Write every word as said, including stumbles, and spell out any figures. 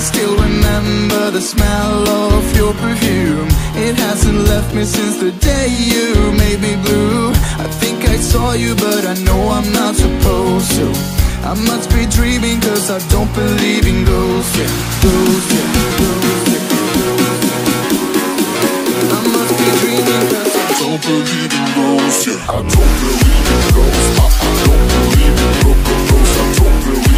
still remember the smell of your perfume. It hasn't left me since the day you made me blue. I think I saw you, but I know I'm not supposed to. I must be dreaming, cause I don't believe in ghosts, yeah. Ghosts, yeah, ghosts, yeah, ghosts, yeah. I must be dreaming, cause I don't believe in ghosts, yeah. I don't believe in ghosts, I, I don't believe in ghosts, I don't believe